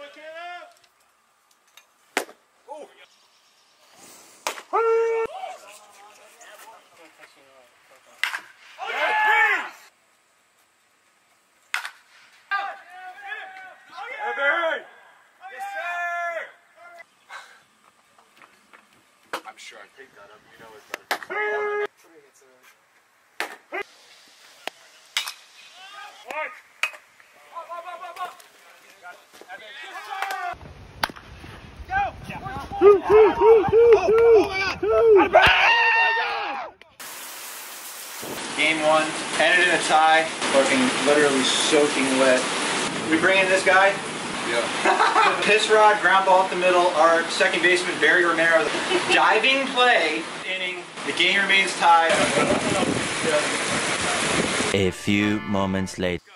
I'm sure I picked that up. You know it's better. Game one, ended in a tie, literally soaking wet. We bring in this guy. Yeah. Piss rod, ground ball up the middle. Our second baseman, Barry Romero, diving play, inning. The game remains tied. A few moments later.